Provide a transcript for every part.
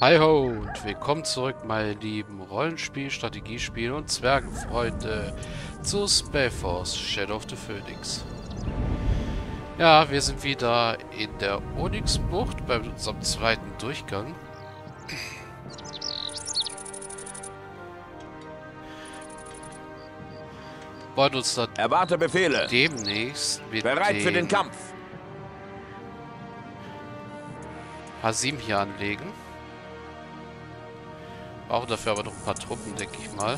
Hi ho und willkommen zurück, meine lieben Rollenspiel, Strategiespiel und Zwergenfreunde zu Spellforce Shadow of the Phoenix. Ja, wir sind wieder in der Onyx-Bucht bei unserem zweiten Durchgang. Wollen uns dann Erwarte Befehle. demnächst mit Bereit für den Kampf. Hasim hier anlegen. Brauchen dafür aber noch ein paar Truppen, denke ich mal.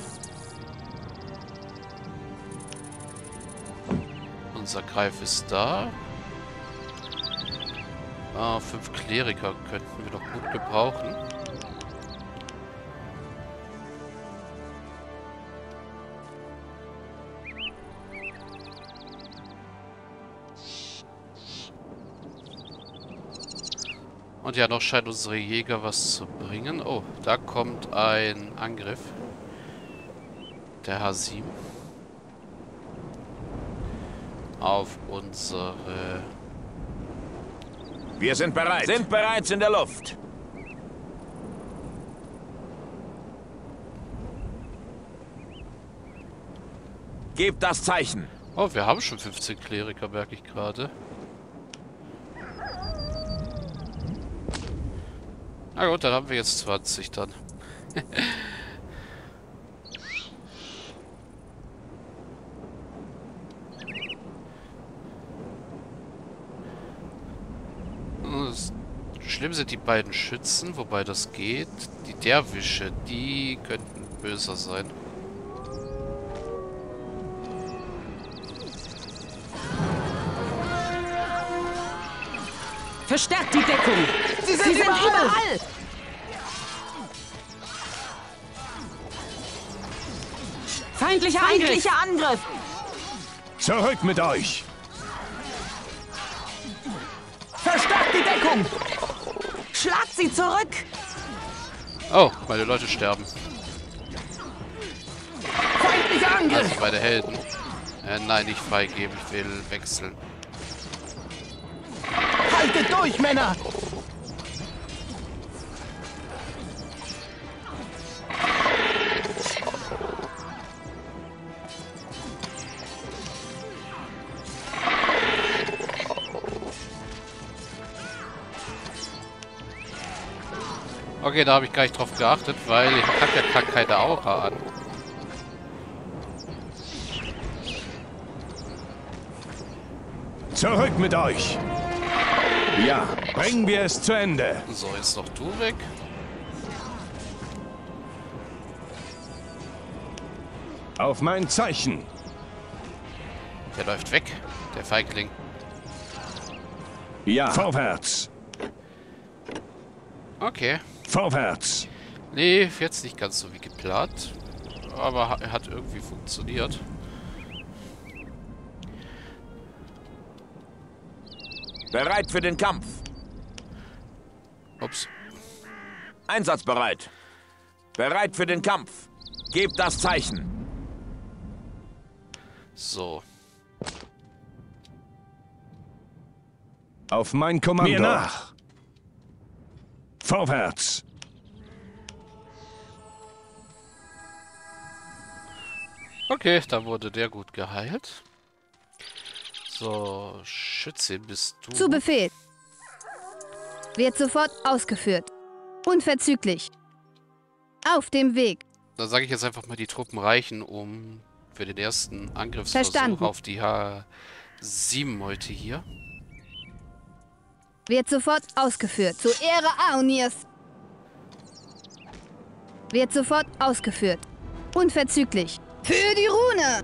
Unser Greif ist da. 5 Kleriker könnten wir doch gut gebrauchen. Und ja, noch scheint unsere Jäger was zu bringen. Oh, da kommt ein Angriff. Der Hasim. Auf unsere... Wir sind bereit. Sind bereits in der Luft. Gebt das Zeichen. Oh, wir haben schon 15 Kleriker, merke ich gerade. Na gut, dann haben wir jetzt 20 dann. Schlimm sind die beiden Schützen, wobei das geht. Die Derwische, die könnten böser sein. Verstärkt die Deckung! Sie sind überall! Feindlicher Angriff! Zurück mit euch! Verstärkt die Deckung! Schlagt sie zurück! Oh, meine Leute sterben. Feindlicher Angriff! Also meine Helden. Nein, nicht freigeben, ich will wechseln. Haltet durch, Männer! Okay, da habe ich gar nicht drauf geachtet, weil ich habe ja gar keine Aura an. Zurück mit euch! Ja, bringen wir es zu Ende. So, jetzt noch du weg. Auf mein Zeichen. Der läuft weg, der Feigling. Ja. Vorwärts. Okay. Vorwärts. Nee, jetzt nicht ganz so wie geplant. Aber hat irgendwie funktioniert. Bereit für den Kampf. Ups. Einsatzbereit. Bereit für den Kampf. Gebt das Zeichen. So. Auf mein Kommando. Mir nach. Vorwärts. Okay, da wurde der gut geheilt. So, Schütze bist du. Zu Befehl. Wird sofort ausgeführt. Unverzüglich. Auf dem Weg. Da sage ich jetzt einfach mal, die Truppen reichen, um für den ersten Angriffsversuch auf die H7 heute hier. Wird sofort ausgeführt. Zur Ehre Aonirs. Wird sofort ausgeführt. Unverzüglich. Für die Rune.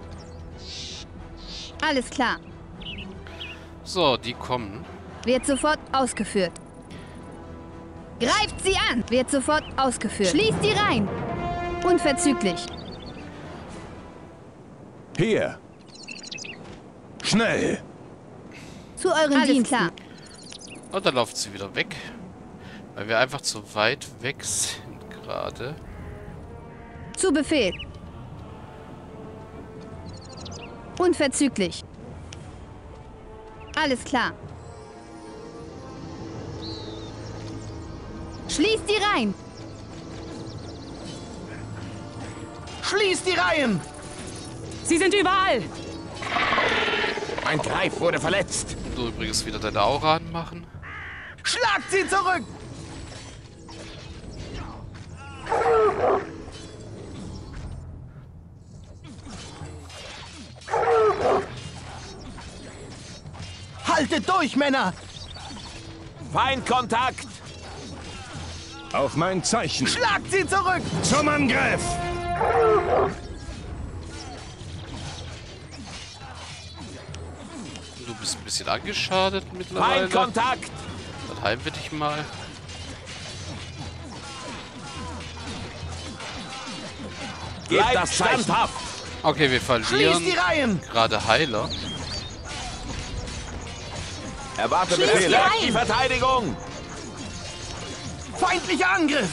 Alles klar. So, die kommen. Wird sofort ausgeführt. Greift sie an. Wird sofort ausgeführt. Schließt die rein. Unverzüglich. Hier. Schnell. Zu euren Diensten. Klar. Und dann läuft sie wieder weg. Weil wir einfach zu weit weg sind gerade. Zu Befehl. Unverzüglich. Alles klar. Schließt die Reihen! Schließt die Reihen! Sie sind überall! Ein Greif wurde verletzt. Du übrigens wieder deine Aura anmachen. Schlagt sie zurück! Haltet durch, Männer! Feindkontakt. Auf mein Zeichen. Schlagt sie zurück! Zum Angriff! Du bist ein bisschen angeschadet mittlerweile. Feindkontakt. Dann heilen wir dich mal. Gebt das standhaft. Okay, wir Schließt verlieren die Reihen! gerade Heiler. Erwarte Schließt Befehle. die Reihen. Die Verteidigung. Feindlicher Angriff!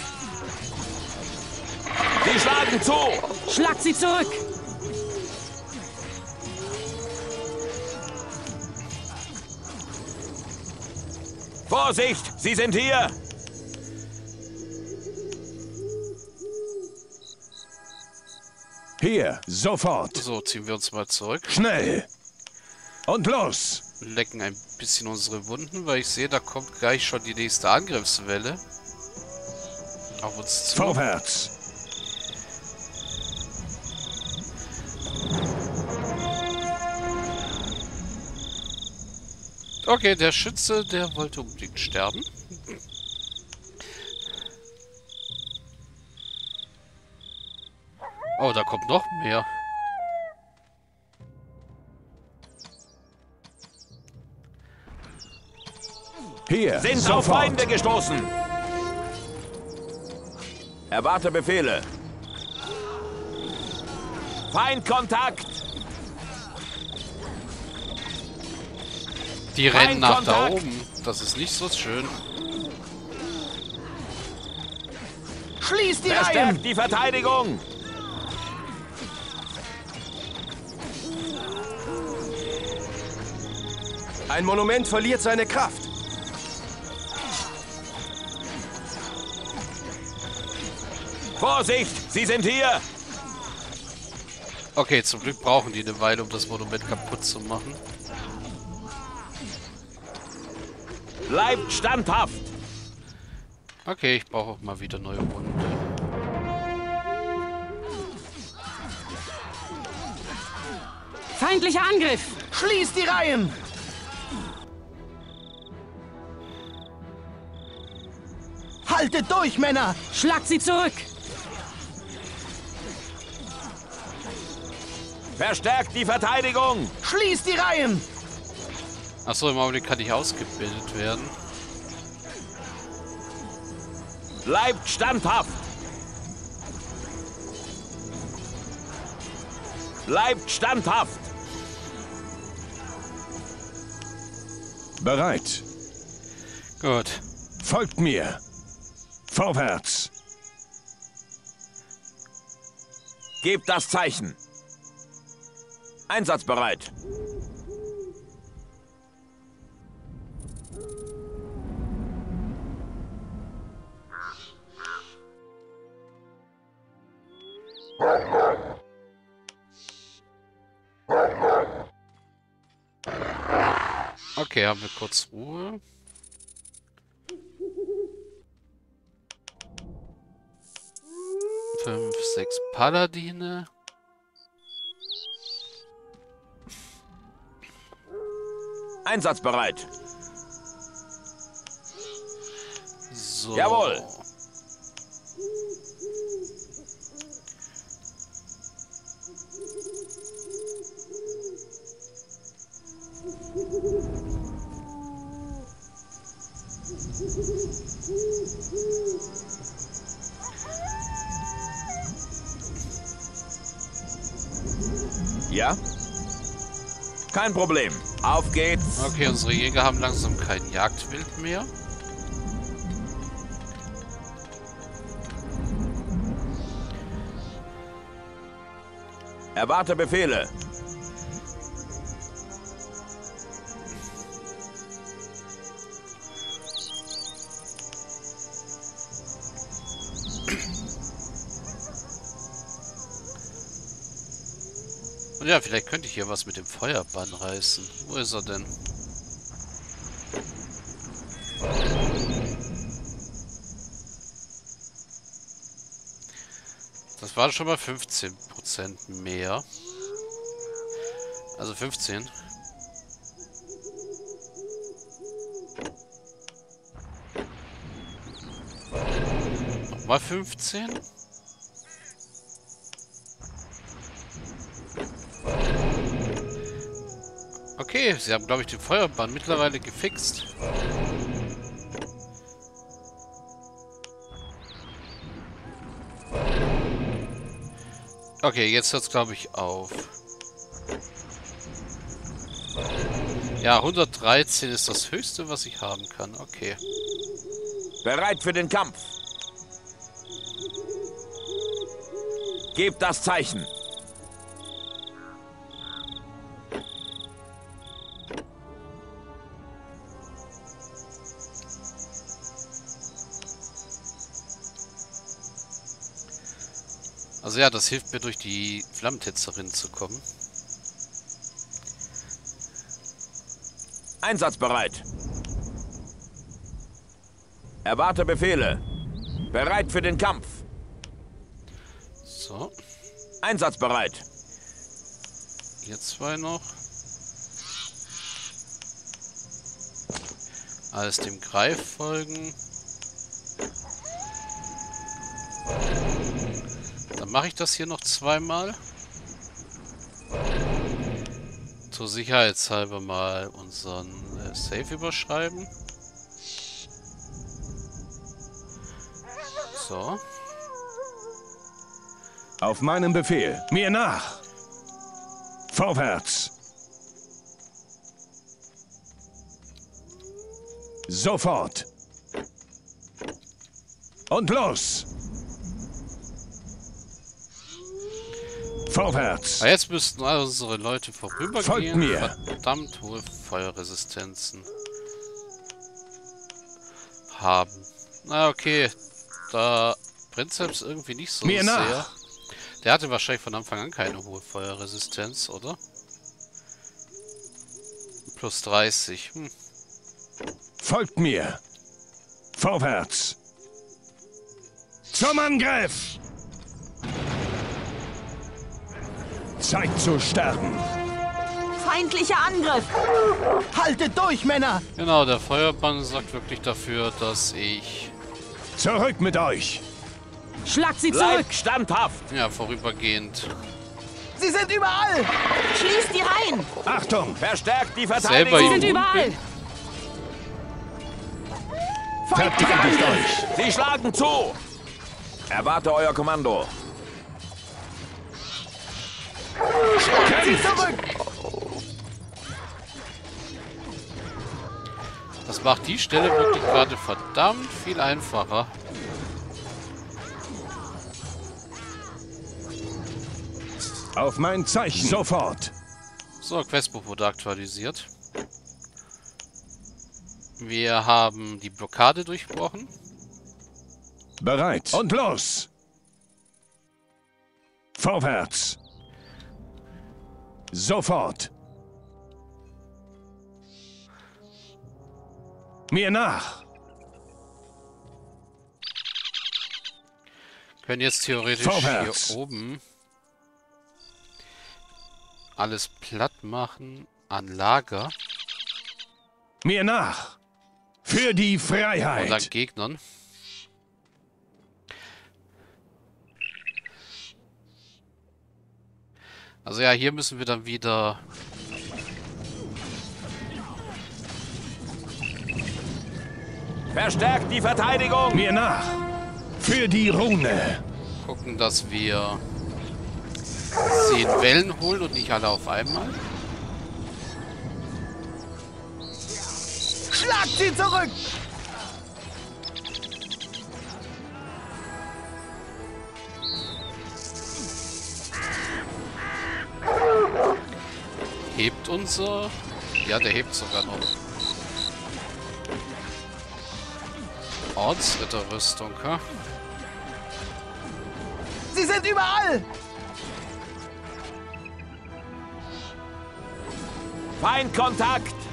Sie schlagen zu. Schlagt sie zurück! Vorsicht, Sie sind hier. Hier, sofort. So, ziehen wir uns mal zurück. Schnell. Und los. Lecken ein bisschen unsere Wunden, weil ich sehe, da kommt gleich schon die nächste Angriffswelle auf uns zu. Vorwärts. Okay, der Schütze, der wollte unbedingt sterben. Oh, da kommt noch mehr. Hier, Sind auf sofort. Feinde gestoßen. Erwarte Befehle. Feindkontakt. Die rennen nach da Kontakt. oben. Das ist nicht so schön. Schließt die Reihen! Verstärkt die Verteidigung. Ein Monument verliert seine Kraft. Vorsicht, Sie sind hier. Okay, zum Glück brauchen die eine Weile, um das Monument kaputt zu machen. Bleibt standhaft. Okay, ich brauche auch mal wieder neue Wunden. Feindlicher Angriff! Schließt die Reihen! Haltet durch, Männer! Schlagt sie zurück! Verstärkt die Verteidigung. Schließt die Reihen! Achso, im Augenblick kann ich ausgebildet werden. Bleibt standhaft. Bleibt standhaft. Bereit. Gut. Folgt mir. Vorwärts. Gebt das Zeichen. Einsatzbereit. Okay, haben wir kurz Ruhe. Fünf, sechs Paladine. Einsatzbereit. So. Jawohl. Ja? Kein Problem. Auf geht's. Okay, unsere Jäger haben langsam kein Jagdwild mehr. Erwarte Befehle. Und ja, vielleicht könnte ich hier was mit dem Feuerbann reißen. Wo ist er denn? Das waren schon mal 15% mehr. Also 15. Nochmal 15. Okay, sie haben, glaube ich, den Feuerbann mittlerweile gefixt. Okay, jetzt hört es, glaube ich, auf. Ja, 113 ist das Höchste, was ich haben kann. Okay. Bereit für den Kampf. Gebt das Zeichen. Also ja, das hilft mir, durch die Flammentänzerin zu kommen. Einsatzbereit. Erwarte Befehle. Bereit für den Kampf. So. Einsatzbereit. Hier zwei noch. Alles dem Greif folgen. Dann mache ich das hier noch zweimal. Zur Sicherheitshalber mal unseren Save überschreiben. So. Auf meinen Befehl. Mir nach. Vorwärts. Sofort. Und los. Vorwärts. Jetzt müssten all unsere Leute vorübergehen. Folgt mir. Verdammt hohe Feuerresistenzen haben. Na okay, da Prinzeps irgendwie nicht so Mir sehr. nach. Der hatte wahrscheinlich von Anfang an keine hohe Feuerresistenz, oder? Plus 30. Folgt mir. Vorwärts. Zum Angriff. Zeit zu sterben. Feindlicher Angriff! Haltet durch, Männer! Genau, der Feuerbann sorgt wirklich dafür, dass ich Zurück mit euch. Schlagt sie zurück! Bleibt standhaft. ja vorübergehend Sie sind überall! Schließt die Reihen! Achtung. Verstärkt die selber Verteidigung. Sie sind immun überall! bin. Verteidigt euch. Sie schlagen zu. Erwarte euer Kommando. Sie zurück! Das macht die Stelle wirklich gerade verdammt viel einfacher. Auf mein Zeichen. Sofort. So, Questbuch wurde aktualisiert. Wir haben die Blockade durchbrochen. Bereit. Und los. Vorwärts. Sofort. Mir nach. Können jetzt theoretisch Vorwärts. hier oben alles platt machen an Lager Mir nach. Für die und an Freiheit. Gegnern. Also ja, hier müssen wir dann wieder Verstärkt die Verteidigung. Mir nach. Für die Rune. gucken, dass wir sie in Wellen holen und nicht alle auf einmal. Schlagt sie zurück! Hebt unser... Ja, der hebt sogar noch. Ortsritterrüstung, ha? Sie sind überall! Feindkontakt!